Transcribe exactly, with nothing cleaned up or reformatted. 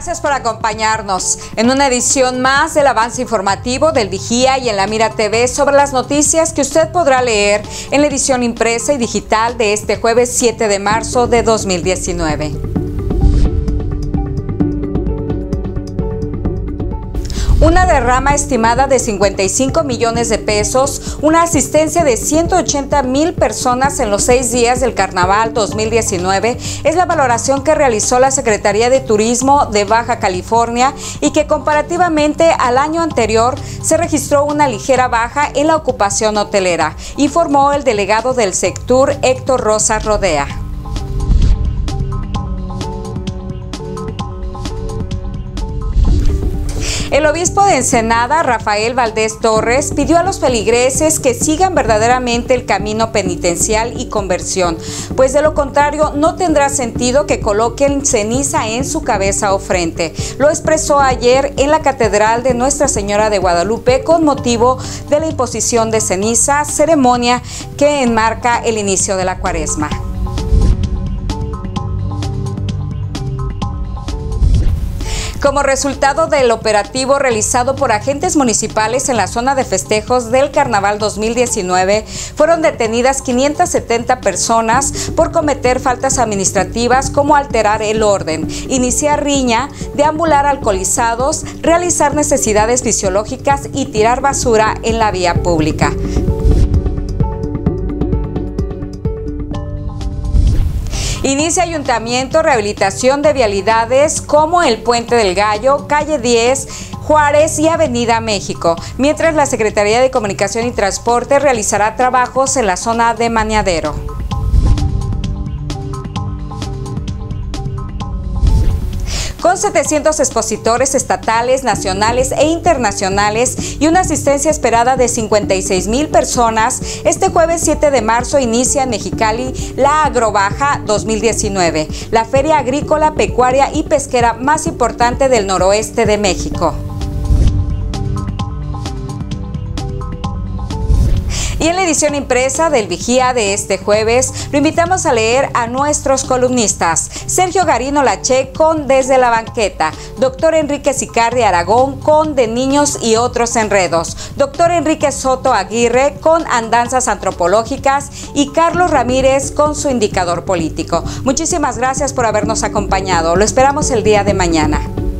Gracias por acompañarnos en una edición más del avance informativo del Vigía y en La Mira T V sobre las noticias que usted podrá leer en la edición impresa y digital de este jueves siete de marzo de dos mil diecinueve. Una derrama estimada de cincuenta y cinco millones de pesos, una asistencia de ciento ochenta mil personas en los seis días del Carnaval dos mil diecinueve es la valoración que realizó la Secretaría de Turismo de Baja California y que comparativamente al año anterior se registró una ligera baja en la ocupación hotelera, informó el delegado del sector Héctor Rosas Rodea. El obispo de Ensenada, Rafael Valdés Torres, pidió a los feligreses que sigan verdaderamente el camino penitencial y conversión, pues de lo contrario no tendrá sentido que coloquen ceniza en su cabeza o frente. Lo expresó ayer en la Catedral de Nuestra Señora de Guadalupe con motivo de la imposición de ceniza, ceremonia que enmarca el inicio de la Cuaresma. Como resultado del operativo realizado por agentes municipales en la zona de festejos del Carnaval dos mil diecinueve, fueron detenidas quinientas setenta personas por cometer faltas administrativas como alterar el orden, iniciar riña, deambular alcoholizados, realizar necesidades fisiológicas y tirar basura en la vía pública. Inicia Ayuntamiento rehabilitación de vialidades como el Puente del Gallo, Calle diez, Juárez y Avenida México, mientras la Secretaría de Comunicación y Transporte realizará trabajos en la zona de Maniadero. Con setecientos expositores estatales, nacionales e internacionales y una asistencia esperada de cincuenta y seis mil personas, este jueves siete de marzo inicia en Mexicali la Agrobaja dos mil diecinueve, la feria agrícola, pecuaria y pesquera más importante del noroeste de México. Y en la edición impresa del Vigía de este jueves, lo invitamos a leer a nuestros columnistas. Sergio Garino Laché con Desde la Banqueta, doctor Enrique Sicardi Aragón con De Niños y Otros Enredos, doctor Enrique Soto Aguirre con Andanzas Antropológicas y Carlos Ramírez con su indicador político. Muchísimas gracias por habernos acompañado. Lo esperamos el día de mañana.